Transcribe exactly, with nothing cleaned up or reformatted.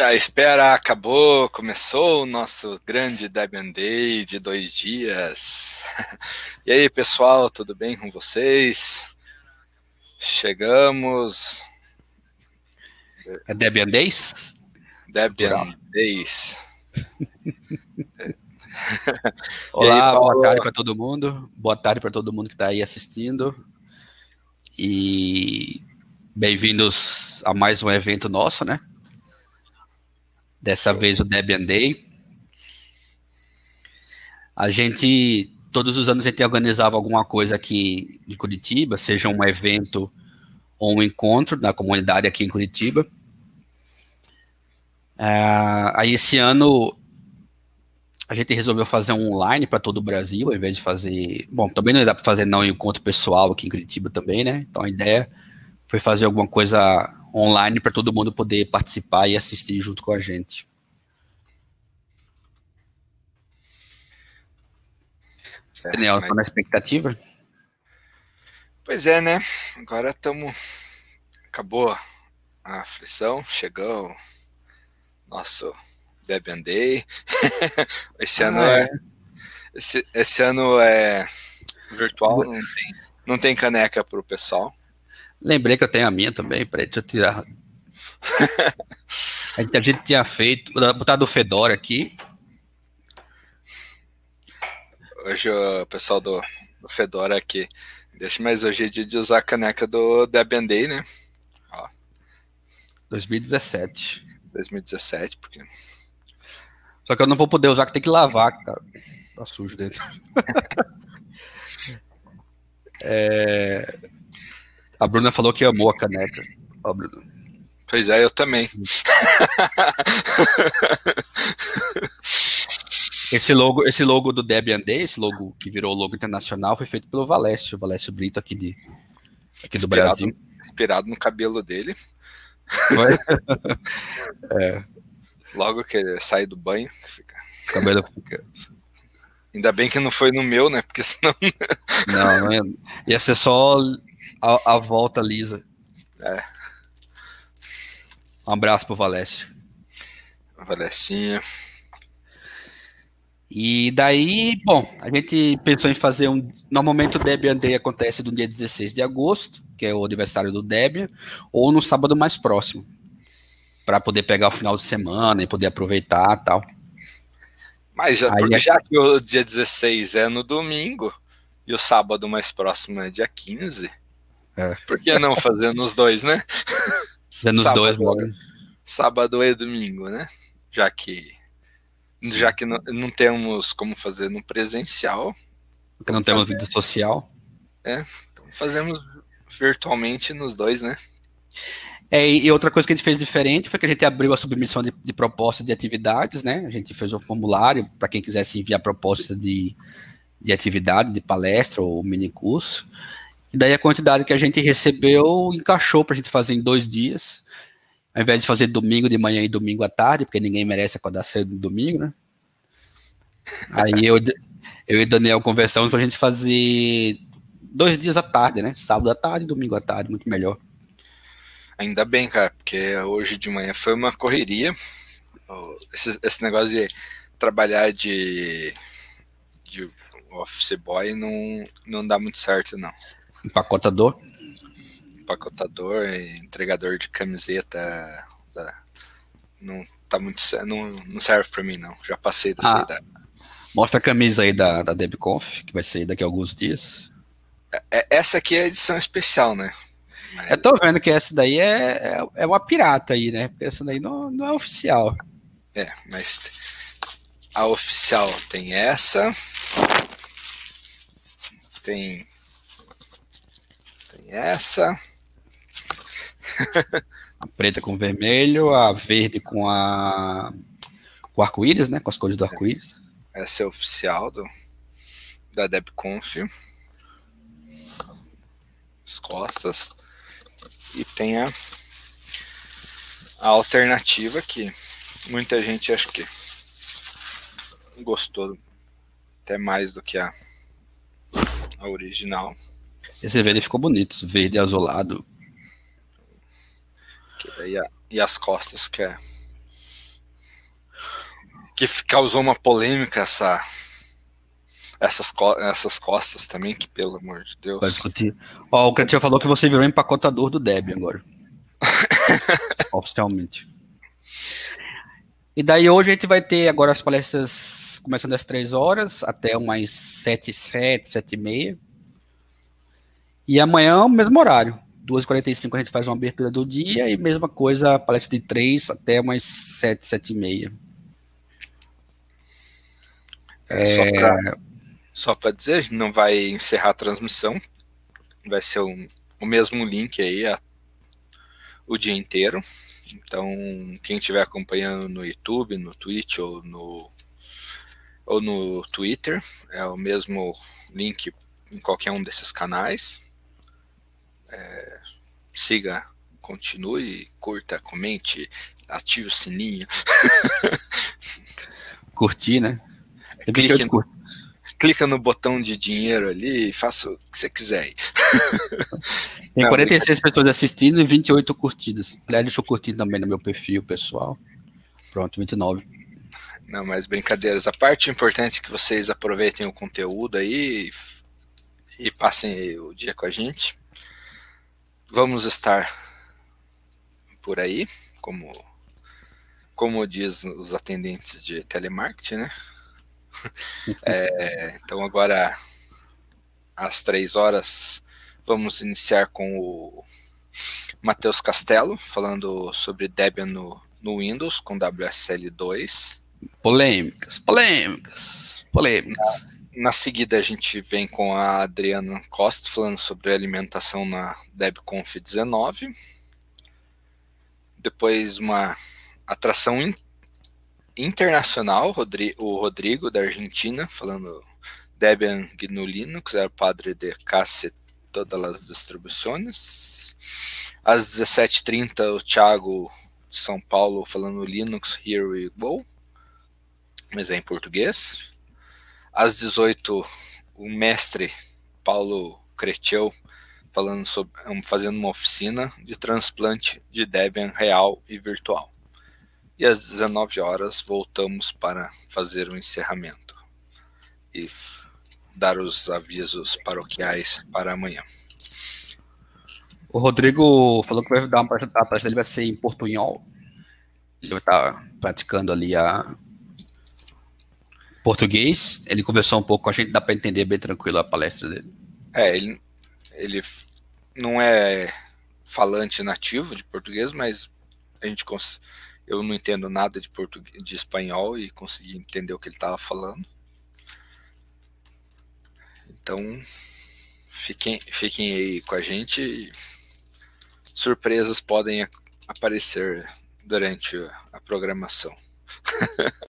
A espera acabou, começou o nosso grande Debian Day de dois dias. E aí, pessoal, tudo bem com vocês? Chegamos. É Debian Days? Debian Days. Olá, aí, boa tarde para todo mundo. Boa tarde para todo mundo que está aí assistindo. E bem-vindos a mais um evento nosso, né? Dessa vez o Debian Day. A gente, todos os anos a gente organizava alguma coisa aqui em Curitiba, seja um evento ou um encontro na comunidade aqui em Curitiba. Uh, aí esse ano a gente resolveu fazer um online para todo o Brasil, ao invés de fazer... Bom, também não dá para fazer não um encontro pessoal aqui em Curitiba também, né? Então a ideia foi fazer alguma coisa online para todo mundo poder participar e assistir junto com a gente. Certo, Daniel, mas... está na expectativa? Pois é, né? Agora estamos... Acabou a aflição, chegou nosso Debian Day. Esse ah, ano é, é esse, esse ano é virtual, não tem, não tem caneca para o pessoal. Lembrei que eu tenho a minha também, peraí, deixa eu tirar. a, gente, a gente tinha feito, vou botar do Fedora aqui. Hoje o pessoal do, do Fedora aqui deixa, mas hoje é dia de usar a caneca do Debian Day, né? Ó. dois mil e dezessete. dois mil e dezessete, porque... Só que eu não vou poder usar, que tem que lavar, cara. Tá sujo dentro. é... A Bruna falou que amou a caneca. Ó, Bruna. Pois é, eu também. Esse logo, esse logo do Debian Day, esse logo que virou logo internacional, foi feito pelo Valécio, o Valécio Brito aqui, de, aqui do inspirado, Brasil. Inspirado no cabelo dele. Foi? é. Logo que ele sai do banho, fica... O cabelo fica... Ainda bem que não foi no meu, né? Porque senão... Não, não ia, ia ser só a, a volta lisa. É. Um abraço pro Valécio. Valécinha. E daí, bom, a gente pensou em fazer um... Normalmente o Debian Day acontece no dia dezesseis de agosto, que é o aniversário do Debian, ou no sábado mais próximo, para poder pegar o final de semana e poder aproveitar e tal. Mas já, Aí, já que o dia dezesseis é no domingo e o sábado mais próximo é dia quinze, é. por que não fazer nos dois, né? Nos sábado, dois, logo. Sábado e domingo, né? Já que, já que não, não temos como fazer no presencial. Porque não temos vida social. É, então fazemos virtualmente nos dois, né? É, e outra coisa que a gente fez diferente foi que a gente abriu a submissão de, de propostas de atividades, né? A gente fez um formulário para quem quisesse enviar proposta de, de atividade, de palestra ou mini curso. E daí a quantidade que a gente recebeu encaixou para a gente fazer em dois dias, ao invés de fazer domingo de manhã e domingo à tarde, porque ninguém merece acordar cedo no domingo, né? Aí eu, eu e o Daniel conversamos para a gente fazer dois dias à tarde, né? Sábado à tarde e domingo à tarde, muito melhor. Ainda bem, cara, porque hoje de manhã foi uma correria. Esse, esse negócio de trabalhar de, de office boy não, não dá muito certo, não. Empacotador? Empacotador, entregador de camiseta, tá, não, tá muito, não, não serve pra mim, não. Já passei dessa ah, idade. Mostra a camisa aí da, da DebConf, que vai sair daqui a alguns dias. É, essa aqui é a edição especial, né? Mas... Eu tô vendo que essa daí é, é, é uma pirata aí, né? Porque essa daí não, não é oficial. É, mas a oficial tem essa. Tem... Tem essa. A preta com vermelho, a verde com a... com o arco-íris, né? Com as cores do arco-íris. Essa é a oficial do... da DebConf. As costas. E tem a, a alternativa que muita gente acho que gostou até mais do que a, a original. Esse verde ficou bonito, verde azulado. Que daí a, e as costas que é que causou uma polêmica essa, essas, essas costas também, que pelo amor de Deus. Vai discutir. Ó, o Cretinho falou que você virou empacotador do Debian agora. Oficialmente. E daí hoje a gente vai ter agora as palestras começando às três horas, até umas sete, sete, sete e meia. E amanhã o mesmo horário. duas e quarenta e cinco a gente faz uma abertura do dia e mesma coisa, a palestra de três até umas sete, sete e meia. É, é... Só para dizer, a gente não vai encerrar a transmissão. Vai ser um, o mesmo link aí a, o dia inteiro. Então, quem estiver acompanhando no YouTube, no Twitch ou no, ou no Twitter, é o mesmo link em qualquer um desses canais. É, siga, continue, curta, comente, ative o sininho. Curtir, né? Clique no, clica no botão de dinheiro ali e faça o que você quiser aí. Tem quarenta e seis pessoas assistindo e vinte e oito curtidas. Aliás, deixa eu curtir também no meu perfil pessoal. Pronto, vinte e nove. Não, mas brincadeiras. A parte importante é que vocês aproveitem o conteúdo aí e, e passem o dia com a gente. Vamos estar por aí, como, como diz os atendentes de telemarketing, né? É, então agora, às três horas, vamos iniciar com o Matheus Castelo, falando sobre Debian no, no Windows, com W S L dois. Polêmicas, polêmicas, polêmicas. Na, na seguida, a gente vem com a Adriana Costa, falando sobre alimentação na DebConf dezenove. Depois, uma atração in, internacional, Rodri, o Rodrigo, da Argentina, falando Debian GNU Linux, é o padre de casi todas as distribuições. Às dezessete e trinta, o Thiago de São Paulo falando Linux Here We Go, mas é em português. Às dezoito, o mestre Paulo Creteu falando sobre, fazendo uma oficina de transplante de Debian real e virtual. E às dezenove horas voltamos para fazer o encerramento e dar os avisos paroquiais para amanhã. O Rodrigo falou que vai dar uma parte, a palestra dele vai ser em portunhol. Ele vai estar praticando ali a português. Ele conversou um pouco com a gente, dá para entender bem tranquilo a palestra dele. É, ele, ele não é falante nativo de português, mas a gente cons... eu não entendo nada de português, de espanhol, e consegui entender o que ele estava falando. Então, fiquem, fiquem aí com a gente. Surpresas podem aparecer durante a programação.